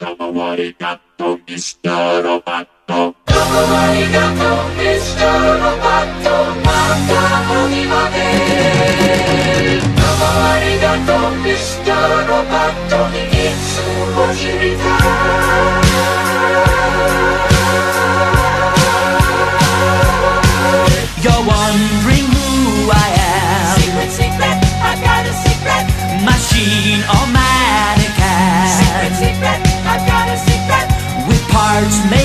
Domo arigato, mr.roboto. Domo arigato, mr.roboto. Mata onimade. Domo arigato, mr.roboto. Itsu mo shiritai. You're wondering who I am. Secret, secret, I've got a secret. Machine or mannequin. Secret, secret, I've got a secret. With parts made